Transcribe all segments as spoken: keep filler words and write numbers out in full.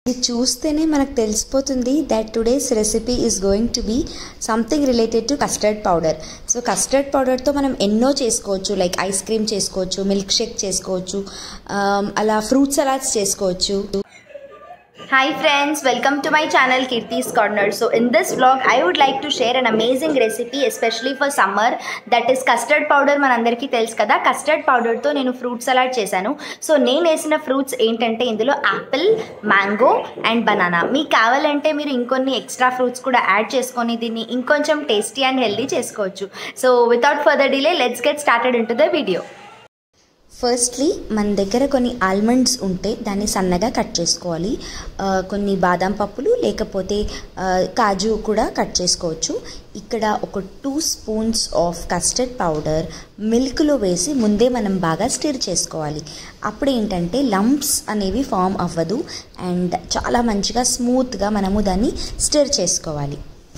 చూస్తేనే మనకు తెలిసిపోతుంది that today's recipe is going to be something related to custard powder. So custard పౌడర్తో మనం ఎన్నో చేసుకోవచ్చు, లైక్ ఐస్ క్రీమ్ చేసుకోవచ్చు, మిల్క్ షేక్ చేసుకోవచ్చు, అలా ఫ్రూట్ సలాడ్స్ చేసుకోవచ్చు. Hi friends, welcome to my channel Kirti's Corner. So in this vlog I would like to share an amazing recipe especially for summer, that is custard powder. మనందరికీ తెలుసు కదా, custard పౌడర్తో నేను fruit salad చేశాను. So నేను వేసిన fruits ఏంటంటే ఇందులో Apple, mango and banana. మీకు కావాలంటే మీరు ఇంకొన్ని ఎక్స్ట్రా ఫ్రూట్స్ కూడా యాడ్ చేసుకొని దీన్ని ఇంకొంచెం టేస్టీ అండ్ హెల్దీ చేసుకోవచ్చు. So without further delay let's get started into the video. Firstly మన దగ్గర కొన్ని ఆల్మండ్స్ ఉంటే దాన్ని సన్నగా కట్ చేసుకోవాలి. కొన్ని బాదం పప్పులు లేకపోతే కాజు కూడా కట్ చేసుకోవచ్చు. ఇక్కడ ఒక two spoons of custard powder మిల్క్లో వేసి ముందే మనం బాగా స్టిర్ చేసుకోవాలి. అప్పుడు ఏంటంటే లంప్స్ అనేవి ఫామ్ అవ్వదు అండ్ చాలా మంచిగా స్మూత్గా మనము దాన్ని స్టిర్ చేసుకోవాలి.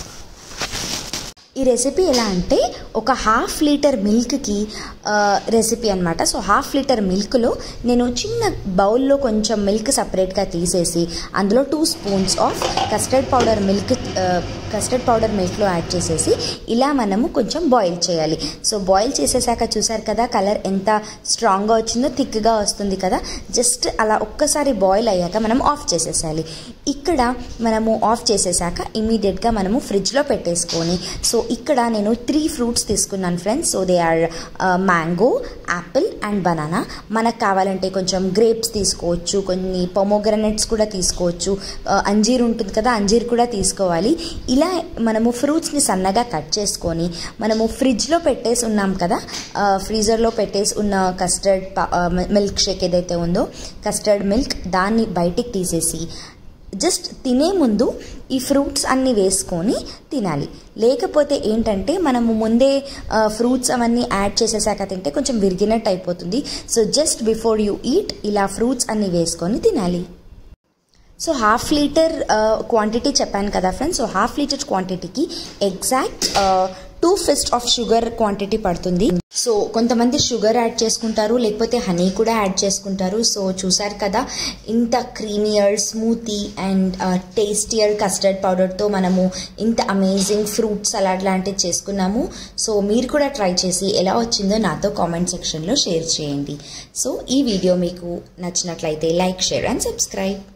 ఈ రెసిపీ ఎలా అంటే ఒక హాఫ్ లీటర్ మిల్క్కి రెసిపీ అనమాట. సో హాఫ్ లీటర్ మిల్క్లో నేను చిన్న బౌల్లో కొంచెం మిల్క్ సపరేట్గా తీసేసి అందులో two spoons of custard powder milk custard powder మిల్క్లో యాడ్ చేసేసి ఇలా మనము కొంచెం బాయిల్ చేయాలి. సో బాయిల్ చేసేసాక చూసారు కదా కలర్ ఎంత స్ట్రాంగ్గా వచ్చిందో, థిక్గా వస్తుంది కదా. జస్ట్ అలా ఒక్కసారి బాయిల్ అయ్యాక మనం ఆఫ్ చేసేసాలి. ఇక్కడ మనము ఆఫ్ చేసేసాక ఇమీడియట్గా మనము ఫ్రిడ్జ్లో పెట్టేసుకొని, సో ఇక్కడ నేను త్రీ ఫ్రూట్స్ తీసుకున్నాను friends. So they are mango, apple and banana. మనకు కావాలంటే కొంచెం గ్రేప్స్ తీసుకోవచ్చు, కొన్ని పొమోగ్రనేట్స్ కూడా తీసుకోవచ్చు, అంజీర్ ఉంటుంది కదా అంజీర్ కూడా తీసుకోవాలి. ఇలా మనము ఫ్రూట్స్ని సన్నగా కట్ చేసుకొని మనము ఫ్రిడ్జ్లో పెట్టేసి ఉన్నాం కదా, ఫ్రీజర్లో పెట్టేసి ఉన్న కస్టర్డ్ మిల్క్ షేక్ ఏదైతే ఉందో కస్టర్డ్ మిల్క్ దాన్ని బయటికి తీసేసి జస్ట్ తినే ముందు ఈ ఫ్రూట్స్ అన్నీ వేసుకొని తినాలి. లేకపోతే ఏంటంటే మనము ముందే ఫ్రూట్స్ అవన్నీ యాడ్ చేసేసాక తింటే కొంచెం విరిగినట్టు అయిపోతుంది. So just before you eat ఇలా ఫ్రూట్స్ అన్నీ వేసుకొని తినాలి. సో హాఫ్ లీటర్ క్వాంటిటీ చెప్పాను కదా ఫ్రెండ్స్. సో హాఫ్ లీటర్ క్వాంటిటీకి exact two fist of sugar quantity పడుతుంది. సో కొంతమంది షుగర్ యాడ్ చేసుకుంటారు, లేకపోతే హనీ కూడా యాడ్ చేసుకుంటారు. సో చూసారు కదా ఇంత creamier, smoothie and tastier custard పౌడర్తో మనము ఇంత అమేజింగ్ ఫ్రూట్ సలాడ్ లాంటిది చేసుకున్నాము. సో మీరు కూడా ట్రై చేసి ఎలా వచ్చిందో నాతో కామెంట్ సెక్షన్లో షేర్ చేయండి. సో ఈ వీడియో మీకు నచ్చినట్లయితే లైక్, షేర్ అండ్ సబ్స్క్రైబ్.